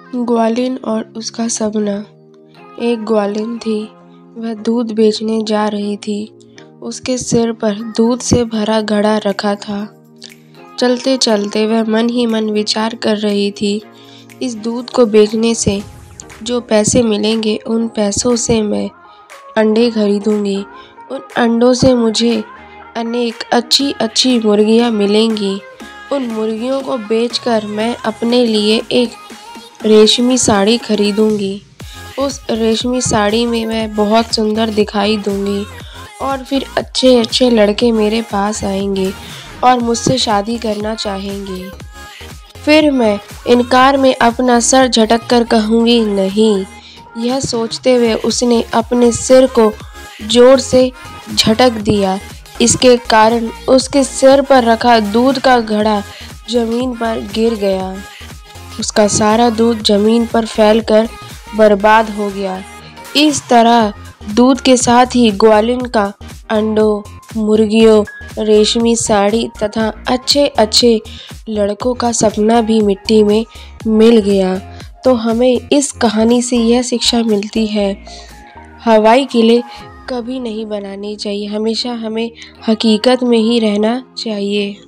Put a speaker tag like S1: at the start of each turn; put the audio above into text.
S1: ग्वालिन और उसका सपना। एक ग्वालिन थी, वह दूध बेचने जा रही थी। उसके सिर पर दूध से भरा घड़ा रखा था। चलते चलते वह मन ही मन विचार कर रही थी, इस दूध को बेचने से जो पैसे मिलेंगे उन पैसों से मैं अंडे खरीदूंगी। उन अंडों से मुझे अनेक अच्छी अच्छी मुर्गियां मिलेंगी। उन मुर्गियों को बेचकर मैं अपने लिए एक रेशमी साड़ी खरीदूंगी। उस रेशमी साड़ी में मैं बहुत सुंदर दिखाई दूंगी और फिर अच्छे अच्छे लड़के मेरे पास आएंगे और मुझसे शादी करना चाहेंगे। फिर मैं इनकार में अपना सर झटक कर कहूँगी नहीं। यह सोचते हुए उसने अपने सिर को जोर से झटक दिया। इसके कारण उसके सिर पर रखा दूध का घड़ा जमीन पर गिर गया। उसका सारा दूध जमीन पर फैलकर बर्बाद हो गया। इस तरह दूध के साथ ही ग्वालिन का अंडों, मुर्गियों, रेशमी साड़ी तथा अच्छे अच्छे लड़कों का सपना भी मिट्टी में मिल गया। तो हमें इस कहानी से यह शिक्षा मिलती है, हवाई किले कभी नहीं बनाने चाहिए, हमेशा हमें हकीकत में ही रहना चाहिए।